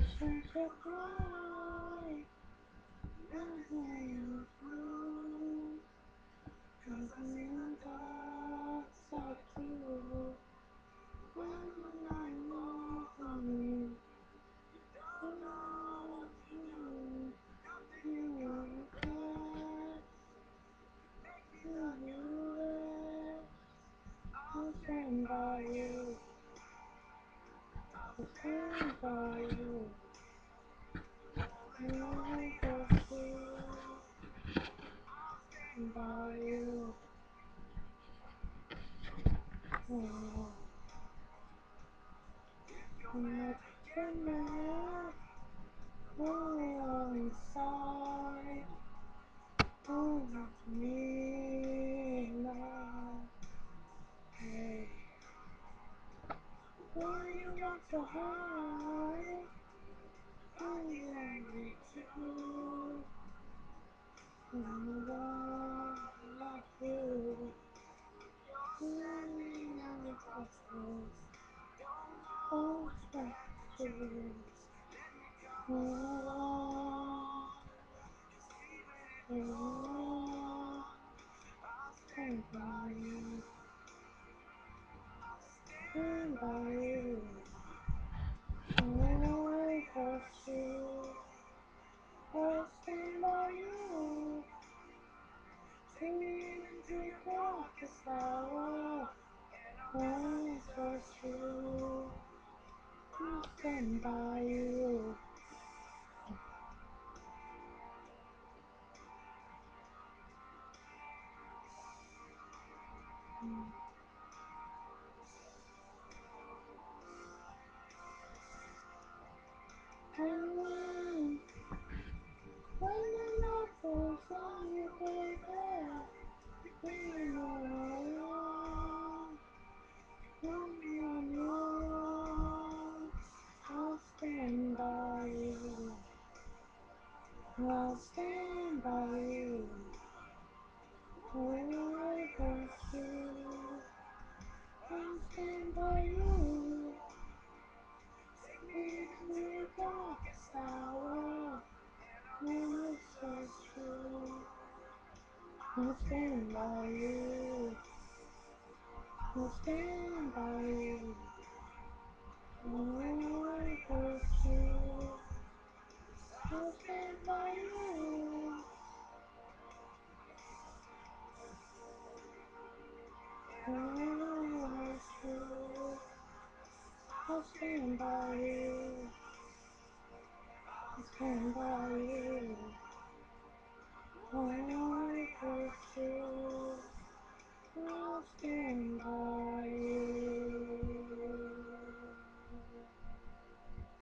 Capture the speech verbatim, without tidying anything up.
Such a cry, nothing true. Cause I'm in the dark side too. When I know from you, don't know what to do. You regret, you regret. I'll stand by you, I'll stand by you. When I go through, stand by you. Oh, I'm not taking back. Oh, inside. Oh, not me now. Hey, why you got so high? Oh, you want me to? I'm the one like you. Living on the crossroads. Oh, scratches. Oh, oh, stand by you. Stand by you. Oh, I trust you. I'll stand by you. Take me into your darkest hour. I trust you. I'll stand by you. And when, when the night falls on you, baby, when you're alone, when you're alone, I'll stand by you. I'll stand by you. When I trust you, I'll stand by you. Take me to your darkest hour. When it's just true, I'll stand by you. I'll stand by you. When I trust you, I'll stand by you. When I trust you, I'll stand by you. I'll stand by you.